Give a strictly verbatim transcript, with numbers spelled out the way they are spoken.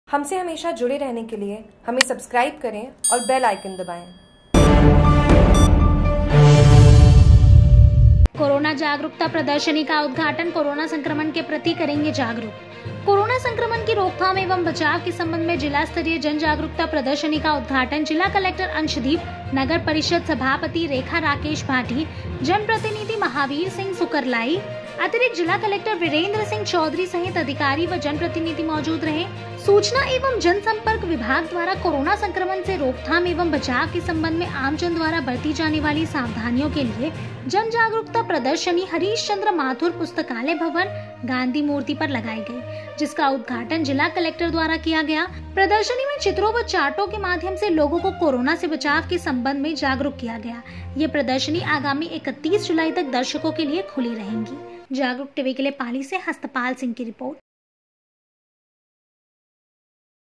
हमसे हमेशा जुड़े रहने के लिए हमें सब्सक्राइब करें और बेल आइकन दबाएं। कोरोना जागरूकता प्रदर्शनी का उद्घाटन। कोरोना संक्रमण के प्रति करेंगे जागरूक। कोरोना संक्रमण की रोकथाम एवं बचाव के संबंध में जिला स्तरीय जन जागरूकता प्रदर्शनी का उद्घाटन जिला कलेक्टर अंशदीप, नगर परिषद सभापति रेखा राकेश भाटी, जनप्रतिनिधि महावीर सिंह सुकरलाई, अतिरिक्त जिला कलेक्टर वीरेंद्र सिंह चौधरी सहित अधिकारी व जनप्रतिनिधि मौजूद रहे। सूचना एवं जनसंपर्क विभाग द्वारा कोरोना संक्रमण से रोकथाम एवं बचाव के संबंध में आमजन द्वारा बरती जाने वाली सावधानियों के लिए जन जागरूकता प्रदर्शनी हरीश चंद्र माथुर पुस्तकालय भवन गांधी मूर्ति पर लगाई गई, जिसका उद्घाटन जिला कलेक्टर द्वारा किया गया। प्रदर्शनी में चित्रों व चार्टों के माध्यम से लोगों को कोरोना से बचाव के संबंध में जागरूक किया गया। ये प्रदर्शनी आगामी इकतीस जुलाई तक दर्शकों के लिए खुली रहेंगी। जागरूक टीवी के लिए पाली से हस्तपाल सिंह की रिपोर्ट।